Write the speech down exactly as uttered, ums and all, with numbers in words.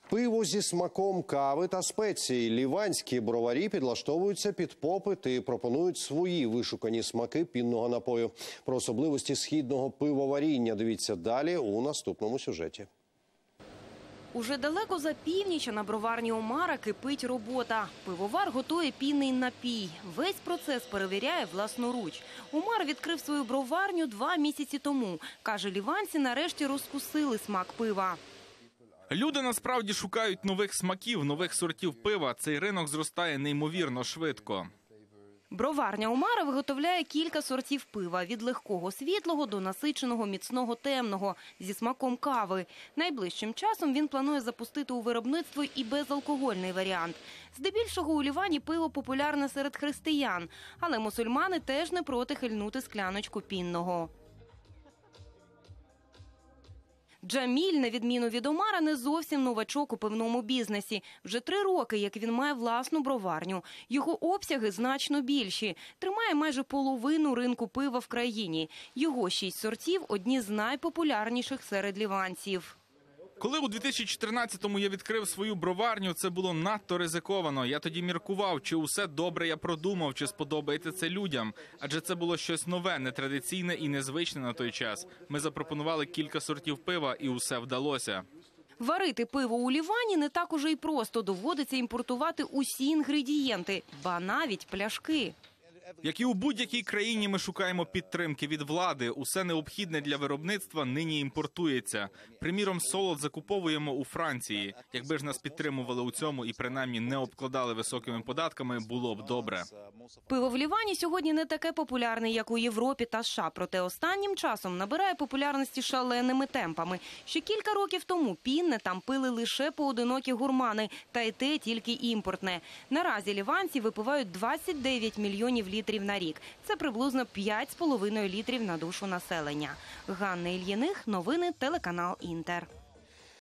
Пиво зі смаком кави та спецій. Ліванські броварі підлаштовуються під попит і пропонують свої вишукані смаки пінного напою. Про особливості східного пивоваріння дивіться далі у наступному сюжеті. Уже далеко за північ на броварні Омара кипить робота. Пивовар готує пінний напій. Весь процес перевіряє власноруч. Омар відкрив свою броварню два місяці тому. Каже, ліванці нарешті розкусили смак пива. Люди насправді шукають нових смаків, нових сортів пива. Цей ринок зростає неймовірно швидко. Броварня Омара виготовляє кілька сортів пива – від легкого світлого до насиченого міцного темного зі смаком кави. Найближчим часом він планує запустити у виробництво і безалкогольний варіант. Здебільшого у Лівані пиво популярне серед християн, але мусульмани теж не проти хильнути скляночку пінного. Джаміль, на відміну від Омара, не зовсім новачок у пивному бізнесі. Вже три роки, як він має власну броварню. Його обсяги значно більші. Тримає майже половину ринку пива в країні. Його шість сортів – одні з найпопулярніших серед ліванців. Коли у дві тисячі чотирнадцятому я відкрив свою броварню, це було надто ризиковано. Я тоді міркував, чи усе добре я продумав, чи сподобається це людям. Адже це було щось нове, нетрадиційне і незвичне на той час. Ми запропонували кілька сортів пива, і усе вдалося. Варити пиво у Лівані не так уже й просто. Доводиться імпортувати усі інгредієнти, ба навіть пляшки. Як і у будь-якій країні, ми шукаємо підтримки від влади. Усе необхідне для виробництва нині імпортується. Приміром, солод закуповуємо у Франції. Якби ж нас підтримували у цьому і принаймні не обкладали високими податками, було б добре. Пиво в Лівані сьогодні не таке популярне, як у Європі та США. Проте останнім часом набирає популярності шаленими темпами. Ще кілька років тому пінне там пили лише поодинокі гурмани, та й те тільки імпортне. Наразі ліванці випивають двадцять дев'ять мільйонів літрів на рік. Це приблизно п'ять з половиною літрів на душу населення. Ганна Ільїних, новини, телеканал Інтер.